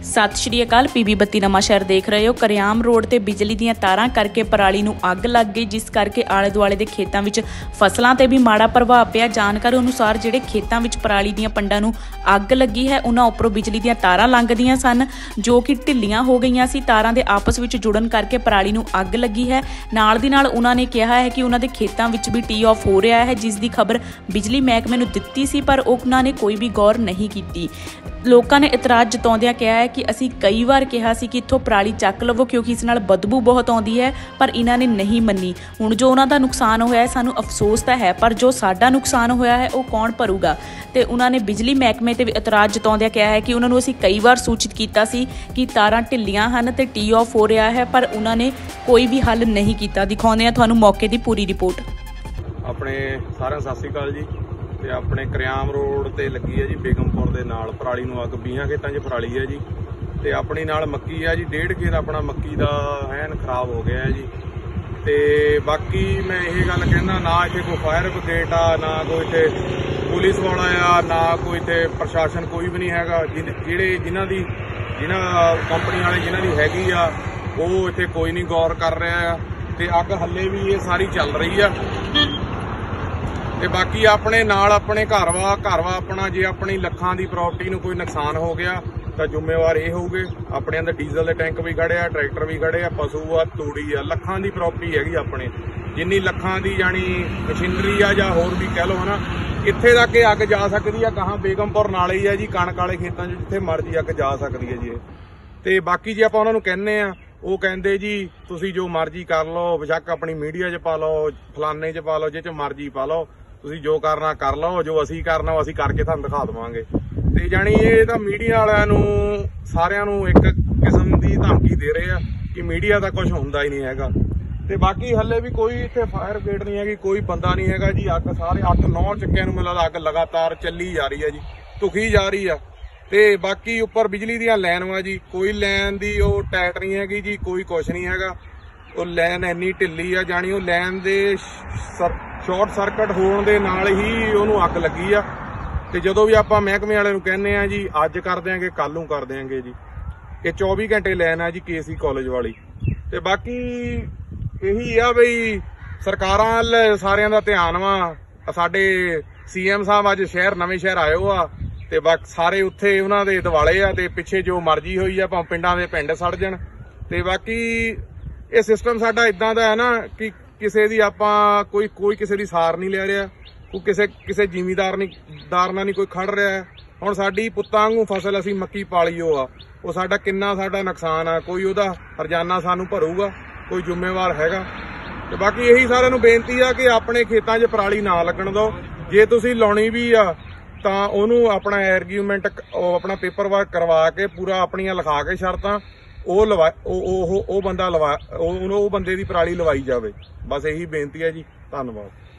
सत श्री अकाल। पीबी 32 नवां शहर देख रहे हो। करियाम रोड ते बिजली दीयां तारां करके पराली नूं अग लग गई, जिस करके आले दुआले दे खेतां विच फसलां ते भी माड़ा प्रभाव पिया। जानकारी अनुसार जिहड़े खेतां विच पराली दीयां पंडां नूं अग लगी है, उन्हां उपरों बिजली दीयां तारां लंघदियां सन जो कि ढिल्लियां हो गईयां सी। तारां दे आपस विच जुड़न करके पराली नूं अग लगी है। नाल दी नाल उन्हां ने कहा है कि उन्हां दे खेतां विच भी टी ऑफ हो रहा है, जिस दी खबर बिजली महकमे नूं दित्ती सी, पर उन्हां ने कोई भी गौर नहीं कीती। लोगों ने इतराज़ जताउंदियां कहा है कि असीं कई बार कहा सी कि इत्थों पराली चक लवो क्योंकि इस नाल बदबू बहुत आउंदी है, पर इन्हां ने नहीं मन्नी। हुण जो उन्हां दा नुकसान होया है, सानूं अफसोस तां है, पर जो साडा नुकसान होया है वो कौन भरूगा। ते उन्हां ने बिजली महकमे ते भी इतराज़ जताउंदियां कहा है कि उन्हां नूं असीं कई बार सूचित कीता सी कि तारां ढिल्लियां हन ते टी ऑफ हो रहा है, पर उन्हां ने कोई भी हल नहीं कीता। दिखाउंदे आ तुहानूं मौके दी पूरी रिपोर्ट। अपने सारिਆਂ सत श्री अकाल जी। ਤੇ ਆਪਣੇ ਕਰਿਆਮ ਰੋਡ ਤੇ ਲੱਗੀ ਹੈ ਜੀ ਬੇਗਮਪੁਰ ਦੇ ਨਾਲ ਪਰਾਲੀ ਨੂੰ ਅੱਗ। 20 ਖੇਤਾਂ 'ਚ ਪਰਾਲੀ ਹੈ ਜੀ ਤੇ ਆਪਣੀ ਨਾਲ ਮੱਕੀ ਆ ਜੀ। 1.5 ਖੇਤ ਆਪਣਾ ਮੱਕੀ ਦਾ ਐਨ ਖਰਾਬ ਹੋ ਗਿਆ ਹੈ ਜੀ। ਤੇ ਬਾਕੀ ਮੈਂ ਇਹ ਗੱਲ ਕਹਿੰਦਾ, ਨਾ ਇੱਥੇ ਕੋਈ ਫਾਇਰ ਬ੍ਰਿਗੇਡ ਆ, ਨਾ ਕੋਈ ਇੱਥੇ ਪੁਲਿਸ ਵਾਲਾ ਆ, ਨਾ ਕੋਈ ਇੱਥੇ ਪ੍ਰਸ਼ਾਸਨ ਕੋਈ ਵੀ ਨਹੀਂ ਹੈਗਾ। ਜਿਨ੍ਹਾਂ ਕੰਪਨੀ ਵਾਲੇ ਜਿਨ੍ਹਾਂ ਦੀ ਹੈਗੀ ਆ ਉਹ ਇੱਥੇ ਕੋਈ ਨਹੀਂ ਗੌਰ ਕਰ ਰਿਹਾ ਆ। ਤੇ ਅੱਗ ਹੱਲੇ ਵੀ ਇਹ ਸਾਰੀ ਚੱਲ ਰਹੀ ਆ। ਤੇ ਬਾਕੀ ਆਪਣੇ ਨਾਲ ਆਪਣੇ ਘਰ ਵਾ ਆਪਣਾ, ਜੇ ਆਪਣੀ ਲੱਖਾਂ ਦੀ ਪ੍ਰਾਪਰਟੀ ਨੂੰ ਕੋਈ ਨੁਕਸਾਨ ਹੋ ਗਿਆ ਤਾਂ ਜ਼ਿੰਮੇਵਾਰ ਇਹ ਹੋਊਗੇ। ਆਪਣੇ ਅੰਦਰ ਡੀਜ਼ਲ ਦੇ ਟੈਂਕ ਵੀ ਖੜੇ ਆ, ਟਰੈਕਟਰ ਵੀ ਖੜੇ ਆ, ਪਸ਼ੂ ਆ, ਤੂੜੀ ਆ, ਲੱਖਾਂ ਦੀ ਪ੍ਰਾਪਰਟੀ ਹੈਗੀ ਆਪਣੇ। ਜਿੰਨੀ ਲੱਖਾਂ ਦੀ ਜਾਣੀ ਮਸ਼ੀਨਰੀ ਆ ਜਾਂ ਹੋਰ ਵੀ ਕਹਿ ਲਓ ਹਨਾ, ਇੱਥੇ ਤੱਕ ਇਹ ਅੱਗ ਜਾ ਸਕਦੀ ਆ। ਕਹਾਂ ਬੇਗਮਪੁਰ ਨਾਲੇ ਹੀ ਆ ਜੀ, ਕਣਕ ਵਾਲੇ ਖੇਤਾਂ 'ਚ ਜਿੱਥੇ ਮਰਜ਼ੀ ਅੱਗ ਜਾ ਸਕਦੀ ਹੈ ਜੀ ਇਹ। ਤੇ ਬਾਕੀ ਜੇ ਆਪਾਂ ਉਹਨਾਂ ਨੂੰ ਕਹਿੰਦੇ ਆ, ਉਹ ਕਹਿੰਦੇ ਜੀ ਤੁਸੀਂ ਜੋ ਮਰਜ਼ੀ ਕਰ ਲਓ, ਬੇਸ਼ੱਕ ਆਪਣੀ ਮੀਡੀਆ 'ਚ ਪਾ ਲਓ, ਫਲਾਨੇ 'ਚ ਪਾ ਲਓ, ਜਿਹ 'ਚ ਮਰਜ਼ੀ ਪਾ ਲਓ, ਤੁਸੀਂ ਜੋ ਕਰਨਾ ਕਰ ਲਓ, ਜੋ ਅਸੀਂ ਕਰਨਾ ਉਹ ਅਸੀਂ ਕਰਕੇ ਤੁਹਾਨੂੰ ਦਿਖਾ ਦੇਵਾਂਗੇ। ਤੇ ਜਾਣੀ ਇਹ ਤਾਂ ਮੀਡੀਆ ਵਾਲਿਆਂ ਨੂੰ ਸਾਰਿਆਂ ਨੂੰ ਇੱਕ ਕਿਸਮ ਦੀ ਧਮਕੀ ਦੇ ਰਹੇ ਆ ਕਿ ਮੀਡੀਆ ਦਾ ਕੁਝ ਹੁੰਦਾ ਹੀ ਨਹੀਂ ਹੈਗਾ। ਤੇ ਬਾਕੀ ਹੱਲੇ ਵੀ ਕੋਈ ਇੱਥੇ ਫਾਇਰ ਬ੍ਰਿਗੇਡ ਨਹੀਂ ਹੈਗੀ, ਕੋਈ ਬੰਦਾ ਨਹੀਂ ਹੈਗਾ ਜੀ। ਅੱਗ ਸਾਰੇ 8-9 ਚੱਕਿਆਂ ਨੂੰ ਮੈਨੂੰ ਲੱਗਦਾ ਅੱਗ ਲਗਾਤਾਰ ਚੱਲੀ ਜਾ ਰਹੀ ਹੈ ਜੀ, ਧੁਖੀ ਜਾ ਰਹੀ ਆ। ਤੇ ਬਾਕੀ ਉੱਪਰ ਬਿਜਲੀ ਦੀਆਂ ਲਾਈਨ ਵਾ ਜੀ, ਕੋਈ ਲਾਈਨ ਦੀ ਉਹ ਟਾਈਟ ਨਹੀਂ ਹੈਗੀ ਜੀ, ਕੋਈ ਕੁਛ ਨਹੀਂ ਹੈਗਾ। ਉਹ ਲਾਈਨ ਇੰਨੀ ਢਿੱਲੀ ਆ, ਜਾਣੀ ਉਹ ਲਾਈਨ ਦੇ ਸ਼ਾਰਟ ਸਰਕਟ ਹੋਣ ਦੇ ਨਾਲ ਹੀ ਉਹਨੂੰ ਅੱਗ ਲੱਗੀ ਆ। ਤੇ ਜਦੋਂ ਵੀ ਆਪਾਂ ਮਹਿਕਮੇ ਵਾਲੇ ਨੂੰ ਕਹਿੰਦੇ ਆ ਜੀ ਅੱਜ ਕਰ ਦਿਆਂਗੇ, ਕੱਲ ਨੂੰ ਕਰ ਦਿਆਂਗੇ ਜੀ। ਇਹ 24 ਘੰਟੇ ਲਾਈਨ ਆ ਜੀ KC ਕਾਲਜ ਵਾਲੀ। ਤੇ ਬਾਕੀ ਇਹੀ ਆ ਬਈ ਸਰਕਾਰਾਂ ਵੱਲ ਸਾਰਿਆਂ ਦਾ ਧਿਆਨ ਵਾ। ਸਾਡੇ CM ਸਾਹਿਬ ਅੱਜ ਨਵੇਂ ਸ਼ਹਿਰ ਆਇਓ ਆ ਤੇ ਬਾਕੀ ਸਾਰੇ ਉੱਥੇ ਉਹਨਾਂ ਦੇ ਦਿਵਾਲੇ ਆ। ਤੇ ਪਿੱਛੇ ਜੋ ਮਰਜ਼ੀ ਹੋਈ ਆ, ਭਾਵੇਂ ਪਿੰਡਾਂ ਦੇ ਪਿੰਡ ਸੜ ਜਾਣ। ਤੇ ਬਾਕੀ ਇਹ ਸਿਸਟਮ ਸਾਡਾ ਇਦਾਂ ਦਾ ਹੈ ਨਾ ਕਿ ਕਿਸੇ ਦੀ ਆਪਾਂ ਕੋਈ ਕਿਸੇ ਦੀ ਸਾਰ ਨਹੀਂ ਲੈ ਰਿਹਾ, ਕੋਈ ਕਿਸੇ ਜ਼ਿਮੀਦਾਰ ਨਾਲ ਨਹੀਂ ਕੋਈ ਖੜ ਰਿਹਾ। ਹੁਣ ਸਾਡੀ ਪੁੱਤਾਂ ਵਾਂਗੂ ਫਸਲ ਅਸੀਂ ਮੱਕੀ ਪਾਲੀ ਆ, ਉਹ ਸਾਡਾ ਨੁਕਸਾਨ ਆ। ਕੋਈ ਉਹਦਾ ਹਰਜਾਨਾ ਸਾਨੂੰ ਭਰੂਗਾ, ਕੋਈ ਜ਼ਿੰਮੇਵਾਰ ਹੈਗਾ। ਤੇ ਬਾਕੀ ਇਹੀ ਸਾਰਿਆਂ ਨੂੰ ਬੇਨਤੀ ਆ ਕਿ ਆਪਣੇ ਖੇਤਾਂ 'ਚ ਪਰਾਲੀ ਨਾ ਲੱਗਣ ਦਿਓ। ਜੇ ਤੁਸੀਂ ਲਾਉਣੀ ਵੀ ਆ ਤਾਂ ਉਹਨੂੰ ਆਪਣਾ ਆਰਗੂਮੈਂਟ, ਆਪਣਾ ਪੇਪਰ ਵਰਕ ਕਰਵਾ ਕੇ ਪੂਰਾ ਆਪਣੀਆਂ ਲਿਖਾ ਕੇ ਸ਼ਰਤਾਂ ਉਹ ਬੰਦੇ ਦੀ ਪਰਾਲੀ ਲਵਾਈ ਜਾਵੇ। ਬਸ ਇਹੀ ਬੇਨਤੀ ਹੈ ਜੀ। ਧੰਨਵਾਦ।